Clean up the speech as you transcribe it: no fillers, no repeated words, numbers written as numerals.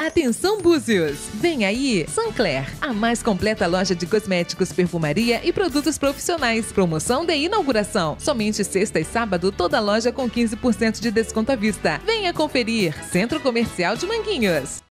Atenção, Búzios! Vem aí Sancler, a mais completa loja de cosméticos, perfumaria e produtos profissionais. Promoção de inauguração. Somente sexta e sábado, toda loja com 15% de desconto à vista. Venha conferir. Centro Comercial de Manguinhos.